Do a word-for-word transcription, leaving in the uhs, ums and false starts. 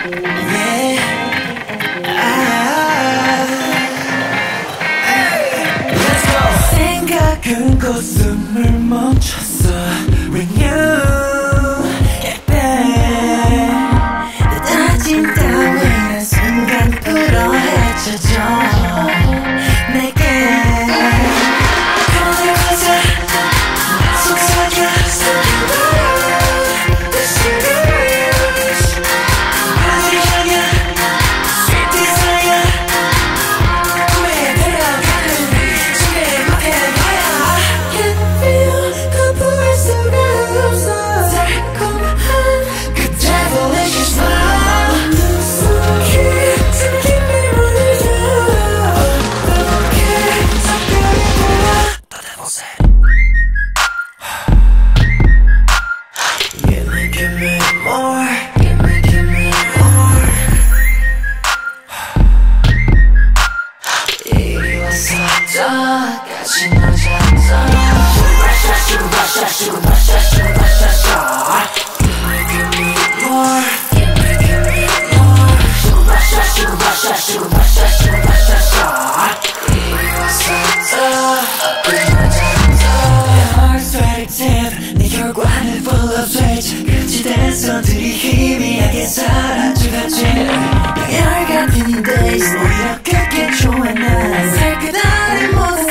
Yeah. 아, Let's go. 생각은 곧 숨을 멈췄어 When you get back 느닷진 따위는 순간 풀어 헤쳐져 내게 그대 가자 속삭여 같이 놀자 슈구바샤 슈구바샤 슈구바샤 슈구바샤 Give me more Give me give me more 슈구바샤 슈구바샤 슈구바샤 슈구바샤 이리 와서 더 놀자 Your heart's ready tip 내 혈관을 full of switch 금지된 손들이 희미하게 사라져가지 열 같은 이 days 오히려 그게 좋아 난 살그다는 모습